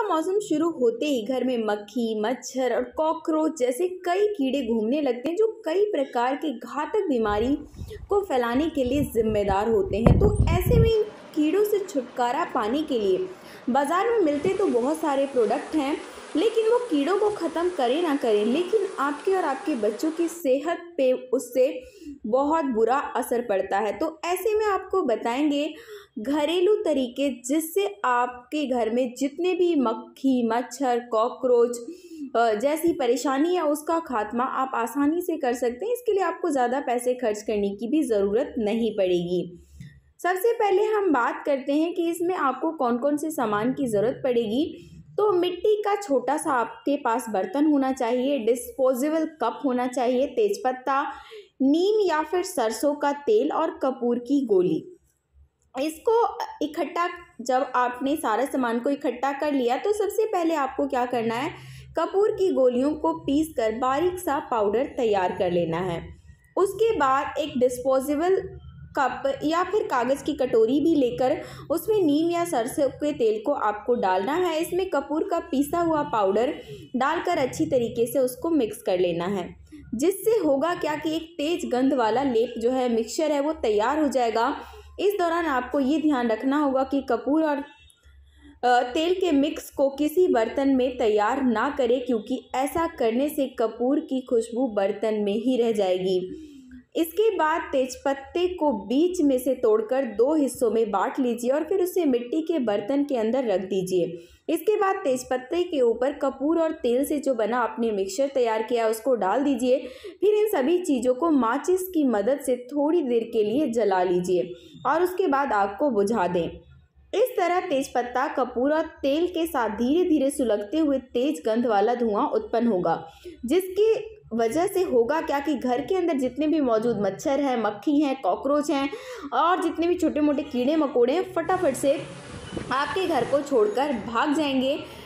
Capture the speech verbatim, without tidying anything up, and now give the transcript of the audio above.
मौसम शुरू होते ही घर में मक्खी, मच्छर और कॉकरोच जैसे कई कीड़े घूमने लगते हैं जो कई प्रकार की घातक बीमारी को फैलाने के लिए जिम्मेदार होते हैं। तो ऐसे में इन कीड़ों से छुटकारा पाने के लिए बाज़ार में मिलते तो बहुत सारे प्रोडक्ट हैं, लेकिन वो कीड़ों को ख़त्म करें ना करें, लेकिन आपके और आपके बच्चों की सेहत पे उससे बहुत बुरा असर पड़ता है। तो ऐसे में आपको बताएंगे घरेलू तरीके जिससे आपके घर में जितने भी मक्खी, मच्छर, कॉकरोच अ, जैसी परेशानी है उसका खात्मा आप आसानी से कर सकते हैं। इसके लिए आपको ज़्यादा पैसे खर्च करने की भी ज़रूरत नहीं पड़ेगी। सबसे पहले हम बात करते हैं कि इसमें आपको कौन कौन से सामान की ज़रूरत पड़ेगी। तो मिट्टी का छोटा सा आपके पास बर्तन होना चाहिए, डिस्पोजेबल कप होना चाहिए, तेज़पत्ता, नीम या फिर सरसों का तेल और कपूर की गोली। इसको इकट्ठा जब आपने सारा सामान को इकट्ठा कर लिया तो सबसे पहले आपको क्या करना है, कपूर की गोलियों को पीस कर बारीक सा पाउडर तैयार कर लेना है। उसके बाद एक डिस्पोजेबल कप या फिर कागज़ की कटोरी भी लेकर उसमें नीम या सरसों के तेल को आपको डालना है। इसमें कपूर का पीसा हुआ पाउडर डालकर अच्छी तरीके से उसको मिक्स कर लेना है, जिससे होगा क्या कि एक तेज गंध वाला लेप जो है मिक्सचर है वो तैयार हो जाएगा। इस दौरान आपको ये ध्यान रखना होगा कि कपूर और तेल के मिक्स को किसी बर्तन में तैयार ना करें, क्योंकि ऐसा करने से कपूर की खुशबू बर्तन में ही रह जाएगी। इसके बाद तेजपत्ते को बीच में से तोड़कर दो हिस्सों में बांट लीजिए और फिर उसे मिट्टी के बर्तन के अंदर रख दीजिए। इसके बाद तेजपत्ते के ऊपर कपूर और तेल से जो बना आपने मिक्सचर तैयार किया उसको डाल दीजिए। फिर इन सभी चीज़ों को माचिस की मदद से थोड़ी देर के लिए जला लीजिए और उसके बाद आग को बुझा दें। इस तरह तेजपत्ता, कपूर और तेल के साथ धीरे धीरे सुलगते हुए तेज गंध वाला धुआं उत्पन्न होगा, जिसकी वजह से होगा क्या कि घर के अंदर जितने भी मौजूद मच्छर हैं, मक्खी हैं, कॉकरोच हैं और जितने भी छोटे मोटे कीड़े मकोड़े हैं फटाफट से आपके घर को छोड़कर भाग जाएंगे।